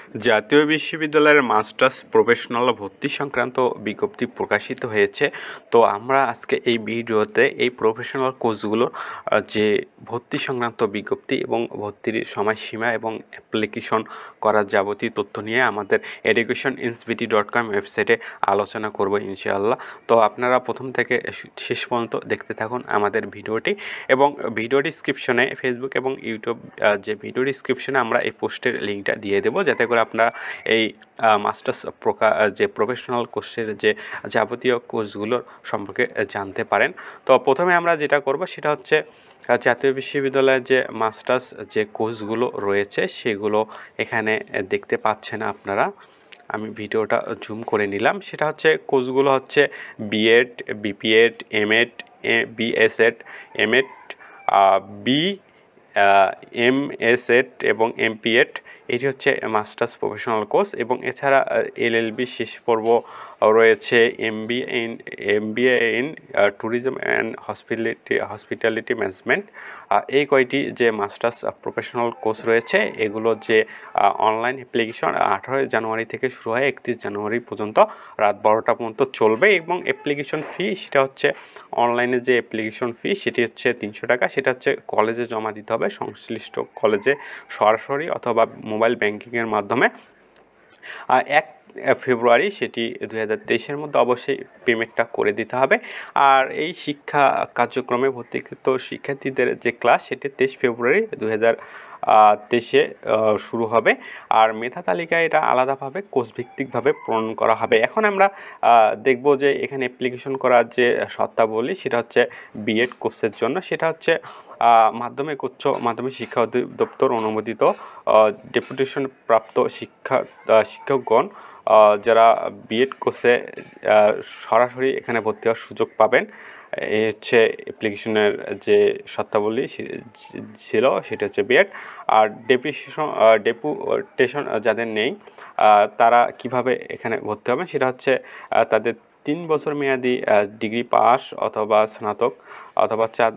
জাতীয় বিশ্ববিদ্যালয়ের masters professional ভর্তি সংক্রান্ত বিজ্ঞপ্তি প্রকাশিত হয়েছে। তো আমরা আজকে এই ভিডিওতে এই প্রফেশনাল কোর্সগুলোর যে ভর্তি সংক্রান্ত বিজ্ঞপ্তি এবং ভর্তির সময়সীমা এবং অ্যাপ্লিকেশন করার যাবতীয় তথ্য নিয়ে আমাদের educationsinbdcom ওয়েবসাইটে আলোচনা করব ইনশাআল্লাহ। তো আপনারা প্রথম থেকে শেষ পর্যন্ত দেখতে থাকুন আমাদের ভিডিওটি, এবং ভিডিও ডিসক্রিপশনে ফেসবুক এবং ইউটিউব যে ভিডিও ডিসক্রিপশনে আমরা এই পোস্টের লিঙ্কটা দিয়ে দেবো, যাতে করে আপনারা এই মাস্টার্স যে প্রফেশনাল কোর্সের যে যাবতীয় কোর্সগুলোর সম্পর্কে জানতে পারেন। তো প্রথমে আমরা যেটা করব সেটা হচ্ছে জাতীয় বিশ্ববিদ্যালয়ের যে মাস্টার্স যে কোর্সগুলো রয়েছে সেগুলো এখানে দেখতে পাচ্ছেন আপনারা। আমি ভিডিওটা জুম করে নিলাম। সেটা হচ্ছে কোর্সগুলো হচ্ছে BEd, BPEd, MEd, BSEd, MEd, MSEd এবং এমপিএড। এটি হচ্ছে মাস্টার্স প্রফেশনাল কোর্স। এবং এছাড়া এলএলবি শেষ পর্ব রয়েছে MBA in tourism and hospitality management. এই কয়টি যে মাস্টার্স প্রফেশনাল কোর্স রয়েছে এগুলো যে অনলাইন অ্যাপ্লিকেশন 18 জানুয়ারি থেকে শুরু হয় 31 জানুয়ারি পর্যন্ত রাত 12টা পর্যন্ত চলবে। এবং অ্যাপ্লিকেশন ফি সেটা হচ্ছে অনলাইনে যে অ্যাপ্লিকেশন ফি সেটি হচ্ছে 300 টাকা। সেটা হচ্ছে কলেজে জমা দিতে হবে, সংশ্লিষ্ট কলেজে সরাসরি অথবা মোবাইল ব্যাংকিংয়ের মাধ্যমে। 1 ফেব্রুয়ারি সেটি 2023-এর মধ্যে অবশ্যই পেমেন্টটা করে দিতে হবে। আর এই শিক্ষা কার্যক্রমে ভর্তিকৃত শিক্ষার্থীদের যে ক্লাস সেটি 23 ফেব্রুয়ারি 2023-এ শুরু হবে। আর মেধা তালিকায় এটা আলাদাভাবে কোর্সভিত্তিকভাবে প্রণয়ন করা হবে। এখন আমরা দেখব যে এখানে অ্যাপ্লিকেশন করার যে শর্তাবলী সেটা হচ্ছে বিএড কোর্সের জন্য সেটা হচ্ছে মাধ্যমিক উচ্চ মাধ্যমিক শিক্ষা অধিদপ্তর অনুমোদিত ডেপুটেশন প্রাপ্ত শিক্ষকগণ যারা বিএড কোর্সে সরাসরি এখানে ভর্তি হওয়ার সুযোগ পাবেন। এই হচ্ছে অ্যাপ্লিকেশনের যে শর্তাবলী ছিল সেটা হচ্ছে বিএড। আর ডেপুটেশন যাদের নেই তারা কিভাবে এখানে ভর্তি হবেন সেটা হচ্ছে তাদের 3 বছর মেয়াদি ডিগ্রি পাস অথবা স্নাতক অথবা 4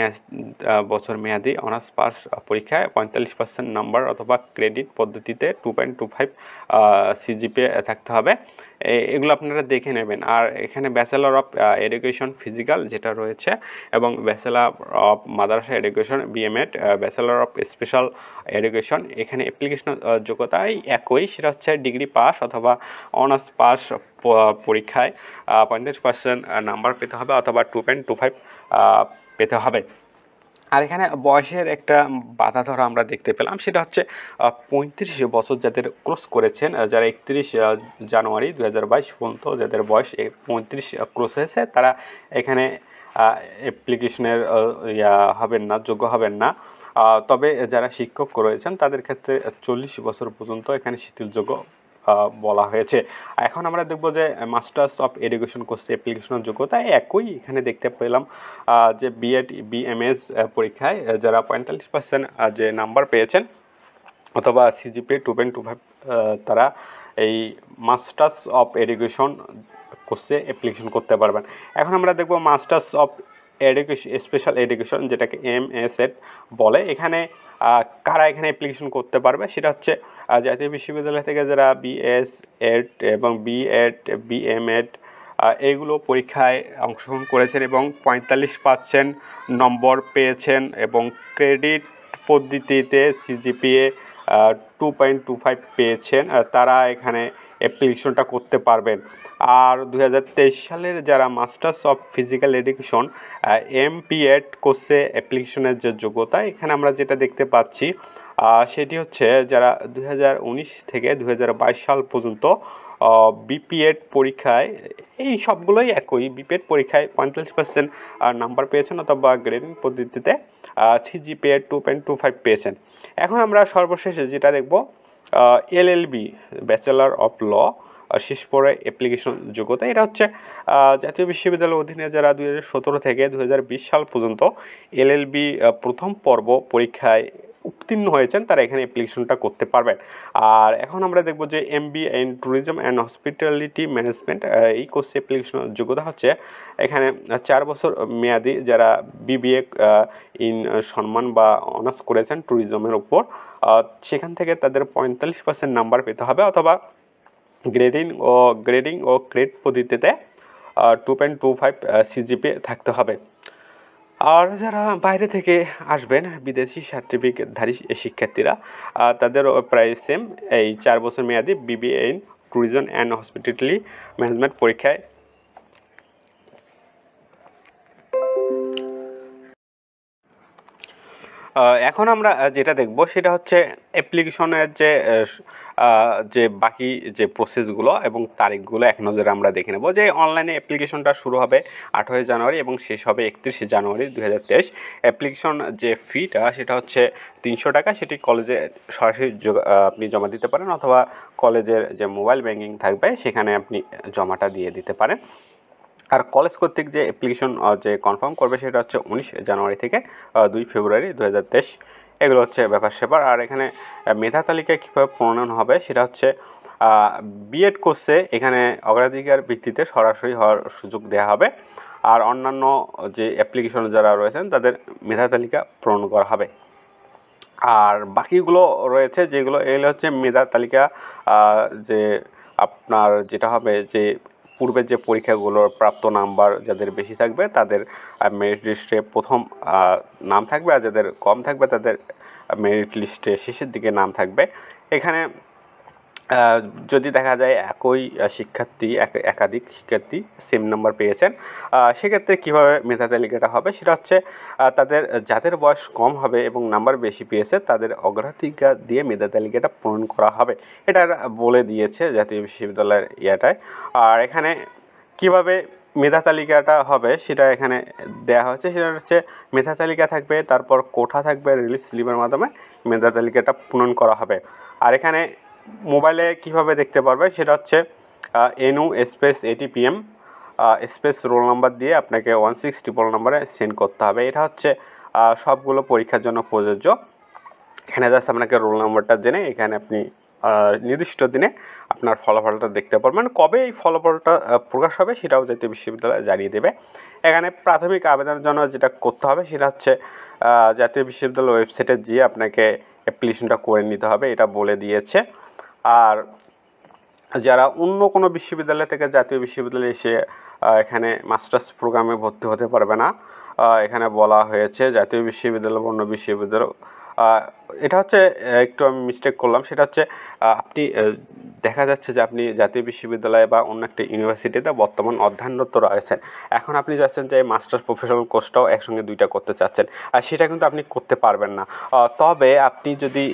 বছর মেয়াদি অনার্স পাস পরীক্ষায় 45% নাম্বার অথবা ক্রেডিট পদ্ধতিতে 2.25 সিজিপিএ থাকতে হবে। এগুলো আপনারা দেখে নেবেন। আর এখানে ব্যাচেলর অফ এডুকেশন ফিজিক্যাল যেটা রয়েছে এবং ব্যাচেলর অফ মাদ্রাসা education BMEd, bachelor of special education, এখানে অ্যাপ্লিকেশন যোগ্যতাই একই, সেটা হচ্ছে ডিগ্রি পাস অথবা অনার্স পাস পরীক্ষায় 45% নাম্বার পেতে হবে অথবা 2.25 পেতে হবে। আর এখানে বয়সের একটা বাধা ধরা আমরা দেখতে পেলাম, সেটা হচ্ছে 35 বছর যাদের ক্রস করেছেন, যারা 31 জানুয়ারি 2022 পর্যন্ত যাদের বয়স 35 ক্রস হয়েছে তারা এখানে অ্যাপ্লিকেশনের হবেন না, যোগ্য হবেন না। তবে যারা শিক্ষক রয়েছেন তাদের ক্ষেত্রে 40 বছর পর্যন্ত এখানে শিথিলযোগ্য বলা হয়েছে। এখন আমরা দেখব যে মাস্টার্স অফ এডুকেশন কোর্সে অ্যাপ্লিকেশনের যোগ্যতা একই। এখানে দেখতে পেলাম যে বিএড বিএমএস পরীক্ষায় যারা 45% যে নাম্বার পেয়েছেন অথবা সিজিপিএ 2.25 তারা এই মাস্টার্স অফ এডুকেশন কোর্সে অ্যাপ্লিকেশন করতে পারবেন। এখন আমরা দেখব masters of education special education যেটাকে এমএসএড বলে। এখানে কারা এখানে অ্যাপ্লিকেশন করতে পারবে সেটা হচ্ছে জাতীয় বিশ্ববিদ্যালয় থেকে যারা বিএসএড এবং বিএড বিএমএড এইগুলো পরীক্ষায় অংশগ্রহণ করেছেন এবং 45% নম্বর পেয়েছেন এবং ক্রেডিট পদ্ধতিতে সিজিপিএ 2.25 পেয়েছেন, তারা এখানে অ্যাপ্লিকেশনটা করতে পারবেন। আর 2023 সালের যারা masters of physical education MPEd কোর্সে অ্যাপ্লিকেশনের যে যোগ্যতা এখানে আমরা যেটা দেখতে পাচ্ছি সেটি হচ্ছে যারা 2019 থেকে 2022 সাল পর্যন্ত বিপিএড পরীক্ষায়, এই সবগুলোই একই, বিপিএড পরীক্ষায় 45% নাম্বার পেয়েছেন অথবা গ্রেডিং পদ্ধতিতে সিজিপিএ 2.25 পেয়েছেন। এখন আমরা সর্বশেষ যেটা দেখব এলএলবি ব্যাচেলর অফ ল শেষ পরে অ্যাপ্লিকেশন যোগ্যতা। এটা হচ্ছে জাতীয় বিশ্ববিদ্যালয়ের অধীনে যারা 2017 থেকে 2020 সাল পর্যন্ত এলএলবি প্রথম পর্ব পরীক্ষায় উত্তীর্ণ হয়েছেন তারা এখানে অ্যাপ্লিকেশনটা করতে পারবেন। আর এখন আমরা দেখব যে MBA in tourism and hospitality management, এই কোর্সে অ্যাপ্লিকেশনের যোগ্যতা হচ্ছে এখানে 4 বছর মেয়াদি যারা BBA ইন সম্মান বা অনার্স করেছেন ট্যুরিজমের উপর, সেখান থেকে তাদের 45% নাম্বার পেতে হবে, অথবা গ্রেডিং ও গ্রেড পদ্ধতিতে 2.25 CGPA থাকতে হবে। আর যারা বাইরে থেকে আসবেন বিদেশি সার্টিফিকেটধারী শিক্ষার্থীরা, তাদের প্রায় সেম এই 4 বছর মেয়াদি BBA in tourism and hospitality management পরীক্ষায় এখন আমরা যেটা দেখব সেটা হচ্ছে অ্যাপ্লিকেশনের যে বাকি যে প্রসেসগুলো এবং তারিখগুলো এক নজরে আমরা দেখে নেব। যে অনলাইনে অ্যাপ্লিকেশনটা শুরু হবে 18 জানুয়ারি এবং শেষ হবে 31 জানুয়ারি 2023। অ্যাপ্লিকেশন যে ফিটা সেটা হচ্ছে 300 টাকা, সেটি কলেজে সরাসরি আপনি জমা দিতে পারেন, অথবা কলেজের যে মোবাইল ব্যাঙ্কিং থাকবে সেখানে আপনি জমাটা দিয়ে দিতে পারেন। আর কলেজ কর্তৃক যে অ্যাপ্লিকেশন যে কনফার্ম করবে সেটা হচ্ছে 19 জানুয়ারি থেকে 2 ফেব্রুয়ারি 2023। এগুলো হচ্ছে ব্যাপার স্যাপার। আর এখানে মেধা তালিকায় কীভাবে প্রণয়ন হবে সেটা হচ্ছে বিএড কোর্সে এখানে অগ্রাধিকার ভিত্তিতে সরাসরি হওয়ার সুযোগ দেওয়া হবে। আর অন্যান্য যে অ্যাপ্লিকেশন যারা রয়েছেন তাদের মেধা তালিকা প্রণয়ন করা হবে। আর বাকিগুলো রয়েছে যেগুলো, এগুলো হচ্ছে মেধা তালিকা যে আপনার যেটা হবে যে পূর্বের যে পরীক্ষাগুলোর প্রাপ্ত নাম্বার যাদের বেশি থাকবে তাদের মেরিট লিস্টে প্রথম নাম থাকবে, আর যাদের কম থাকবে তাদের মেরিট লিস্টে শেষের দিকে নাম থাকবে। এখানে যদি দেখা যায় একই শিক্ষার্থী একাধিক শিক্ষার্থী সেম নাম্বার পেয়েছেন, সেক্ষেত্রে কীভাবে মেধা তালিকাটা হবে সেটা হচ্ছে যাদের বয়স কম হবে এবং নাম্বার বেশি পেয়েছে তাদের অগ্রাধিকার দিয়ে মেধা তালিকাটা পূরণ করা হবে, এটা বলে দিয়েছে জাতীয় বিশ্ববিদ্যালয়ের ইয়াটায়। আর এখানে কীভাবে মেধা তালিকাটা হবে সেটা এখানে দেওয়া হয়েছে, সেটা হচ্ছে মেধা তালিকা থাকবে, তারপর কোঠা থাকবে, রিলিজ স্লিপের মাধ্যমে মেধা তালিকাটা পূরণ করা হবে। আর এখানে মোবাইলে কিভাবে দেখতে পারবে সেটা হচ্ছে NU space ATPM space roll number দিয়ে আপনাকে 16 নাম্বারে সেন্ড করতে হবে। এটা হচ্ছে সবগুলো পরীক্ষার জন্য প্রযোজ্য। এখানে জাস্ট আপনাকে রোল নাম্বারটা জেনে এখানে আপনি নির্দিষ্ট দিনে আপনার ফলাফলটা দেখতে পারবেন। কবে এই ফলাফলটা প্রকাশ হবে সেটাও জাতীয় বিশ্ববিদ্যালয় জানিয়ে দেবে। এখানে প্রাথমিক আবেদনের জন্য যেটা করতে হবে সেটা হচ্ছে জাতীয় বিশ্ববিদ্যালয় ওয়েবসাইটে গিয়ে আপনাকে অ্যাপ্লিকেশনটা করে নিতে হবে, এটা বলে দিয়েছে। আর যারা অন্য কোনো বিশ্ববিদ্যালয় থেকে জাতীয় বিশ্ববিদ্যালয়ে এসে এখানে মাস্টার্স প্রোগ্রামে ভর্তি হতে পারবে না, এখানে বলা হয়েছে জাতীয় বিশ্ববিদ্যালয় অন্য বিশ্ববিদ্যালয়। এটা হচ্ছে একটু আমি মিস্টেক করলাম, সেটা হচ্ছে আপনি দেখা যাচ্ছে যে আপনি জাতীয় বিশ্ববিদ্যালয় বা অন্য একটা ইউনিভার্সিটিতে বর্তমান অধ্যয়নরত রয়েছেন, এখন আপনি চাচ্ছেন যে মাস্টার্স প্রফেশনাল কোর্সটাও একসঙ্গে দুইটা করতে চাচ্ছেন, আর সেটা কিন্তু আপনি করতে পারবেন না। তবে আপনি যদি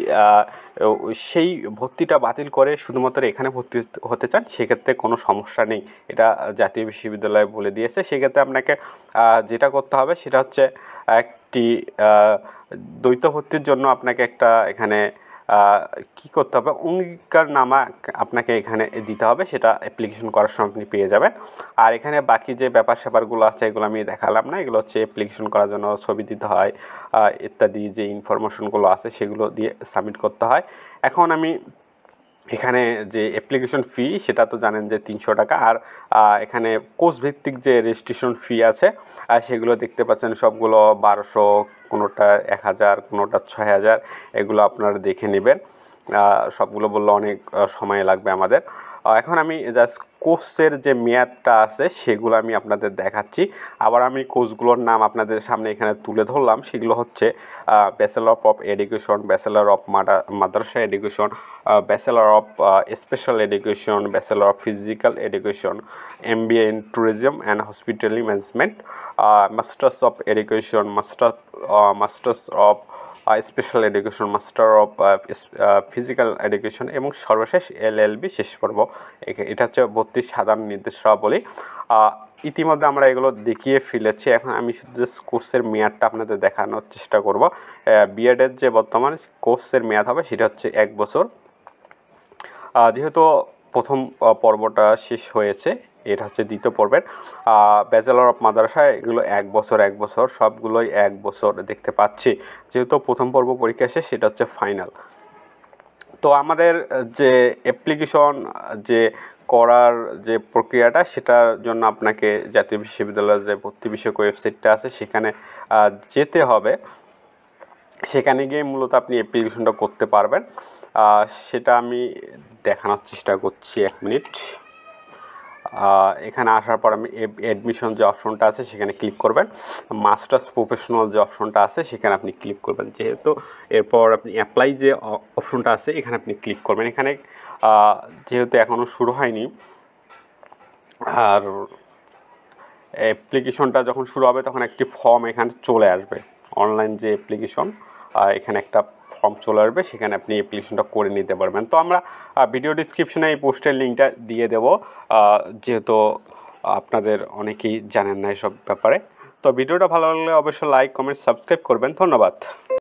সেই ভর্তিটা বাতিল করে শুধুমাত্র এখানে ভর্তি হতে চান সেক্ষেত্রে কোনো সমস্যা নেই, এটা জাতীয় বিশ্ববিদ্যালয় বলে দিয়েছে। সেক্ষেত্রে আপনাকে যেটা করতে হবে সেটা হচ্ছে একটি দ্বৈত ভর্তির জন্য আপনাকে একটা এখানে কী করতে হবে, অঙ্গীকারনামা আপনাকে এখানে দিতে হবে, সেটা অ্যাপ্লিকেশন করার সময় আপনি পেয়ে যাবেন। আর এখানে বাকি যে ব্যাপার স্যাপারগুলো আছে এগুলো আমি দেখালাম না, এগুলো হচ্ছে অ্যাপ্লিকেশন করার জন্য ছবি দিতে হয় ইত্যাদি যে ইনফরমেশনগুলো আছে সেগুলো দিয়ে সাবমিট করতে হয়। এখন আমি এখানে যে অ্যাপ্লিকেশন ফি সেটা তো জানেন যে 300 টাকা। আর এখানে কোর্স ভিত্তিক যে রেজিস্ট্রেশন ফি আছে সেগুলো দেখতে পাচ্ছেন সবগুলো 1200, কোনোটা 1000, কোনোটা 6000, এগুলো আপনারা দেখে নেবেন। সবগুলো বললে অনেক সময় লাগবে আমাদের। এখন আমি জাস্ট কোর্সের যে মেয়াদটা আছে সেগুলো আমি আপনাদের দেখাচ্ছি। আবার আমি কোর্সগুলোর নাম আপনাদের সামনে এখানে তুলে ধরলাম, সেগুলো হচ্ছে bachelor of education, bachelor of মাদ্রাসা education, bachelor of special education, bachelor of physical education, MBA in tourism and hospitality management, masters of education, masters of special education, master of physical education এবং সর্বশেষ LLB শেষ পর্ব। এটা হচ্ছে 32 সাধারণ নির্দেশাবলী। ইতিমধ্যে আমরা এগুলো দেখিয়ে ফেলেছি, এখন আমি শুধু কোর্সের মেয়াদটা আপনাদের দেখানোর চেষ্টা করব। বিএডের যে বর্তমান কোর্সের মেয়াদ হবে সেটা হচ্ছে 1 বছর। যেহেতু প্রথম পর্বটা শেষ হয়েছে এটা হচ্ছে দ্বিতীয় পর্বের। ব্যাচেলর অফ মাদ্রাসা এগুলো 1 বছর সবগুলোই 1 বছর দেখতে পাচ্ছি। যেহেতু প্রথম পর্ব পরীক্ষা শেষ, সেটা হচ্ছে ফাইনাল। তো আমাদের যে অ্যাপ্লিকেশন যে করার যে প্রক্রিয়াটা, সেটার জন্য আপনাকে জাতীয় বিশ্ববিদ্যালয়ের যে ভর্তি বিষয়ক ওয়েবসাইটটা আছে সেখানে যেতে হবে। সেখানে গিয়ে মূলত আপনি অ্যাপ্লিকেশনটা করতে পারবেন। সেটা আমি দেখানোর চেষ্টা করছি, 1 মিনিট। এখানে আসার পর আমি অ্যাডমিশন যে অপশনটা আছে সেখানে ক্লিক করবেন। মাস্টার্স প্রফেশনাল যে অপশনটা আছে সেখানে আপনি ক্লিক করবেন। যেহেতু এরপর আপনি অ্যাপ্লাই যে অপশনটা আছে এখানে আপনি ক্লিক করবেন। এখানে যেহেতু এখনও শুরু হয়নি, আর অ্যাপ্লিকেশনটা যখন শুরু হবে তখন একটি ফর্ম এখানে চলে আসবে। অনলাইন যে অ্যাপ্লিকেশন, এখানে একটা ফর্ম চলে আসবে, সেখানে আপনি অ্যাপ্লিকেশনটা করে নিতে পারবেন। তো আমরা ভিডিও ডিসক্রিপশনে এই পোস্টের লিঙ্কটা দিয়ে দেব, যেহেতু আপনাদের অনেকেই জানেন না এসব ব্যাপারে। তো ভিডিওটা ভালো লাগলে অবশ্যই লাইক, কমেন্ট, সাবস্ক্রাইব করবেন। ধন্যবাদ।